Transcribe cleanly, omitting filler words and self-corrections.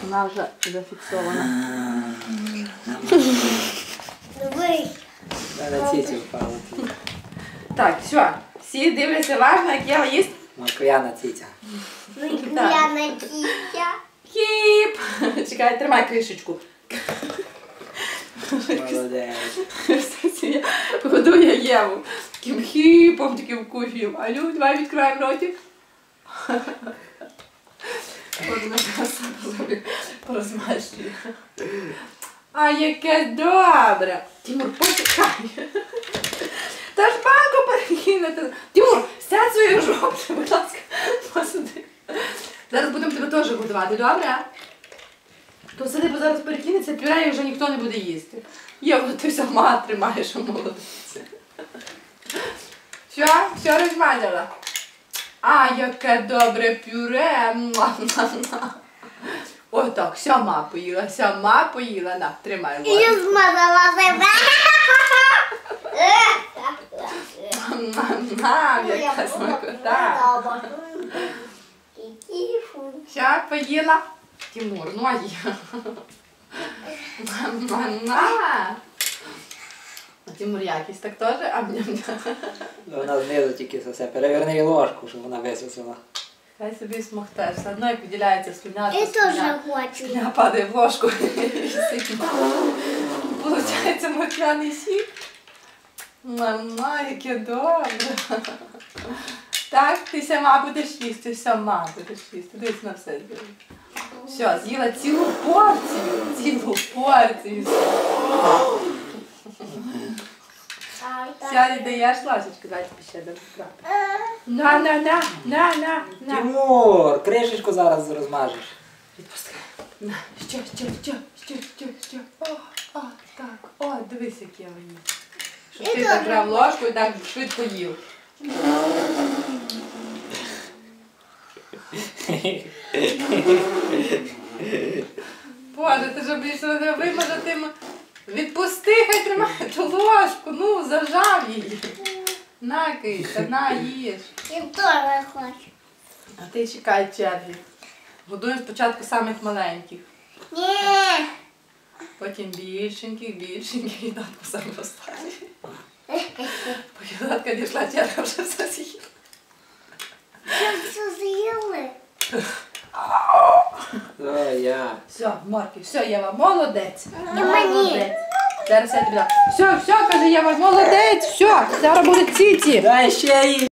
Вона вже зафіксована. На ціці впало. Так, все. Всі дивляться важно, як Єва їсть. Макояна циця. Макояна циця. Хіп! Чекай, тримай кришечку. Молодець. Я годую Єву. Таким хіпом, таким куфієм. Алю, давай відкриваємо ротик. Вона себе порозмащує. А яке добре! Тимур, почекай! Та ж банку перекинути. Тимур, сядь свою жопу, будь ласка, посади. Зараз будемо тебе теж годувати, добре? То сиди, бо зараз перекинеться пюре і вже ніхто не буде їсти. Єва, ти сама тримаєш, молодець. Все розмазала. А, яке добре пюре. Ой, так, сама поїла. На, тримай. І змазала себе. Яка смакота. Все, поїла. Тимур, ну а я. Тимур якісь так теж, а Вона знизу тільки все. Переверни їй ложку, щоб вона висосала. хай собі смахтеш. Все одно як виділяється слюня, Я то теж слюня хочу. падає в ложку. Получається мокряний сік. Мама, яке добре. Так, ти сама будеш їсти, сама будеш їсти. Дивись на все. Все, з'їла цілу порцію. Сядь, даєш ложечку, дайте ще дам. На. Тимур, кришечку зараз розмажеш. Відпускай. На, що. О, дивись, як я їсть. Щоб ти так брав ложку і так швидко їв. Боже, ти ж більше не вимажати. Відпусти, хай тримає ту ложку, ну, зажав її. На, кися, на, їж. Я теж хочу. А ти чекай черги. Годуємо спочатку самих маленьких. Ні. Потім більшеньких і татку саме останні. Поки татка дійшла черга, вже все з'їла. Все з'їли. Все, Марки, все, Єва, молодець. І мені. Молодець. Зараз я тобі дам. Все, каже Єва, молодець, все, зараз буде ціці. Дай ще їй.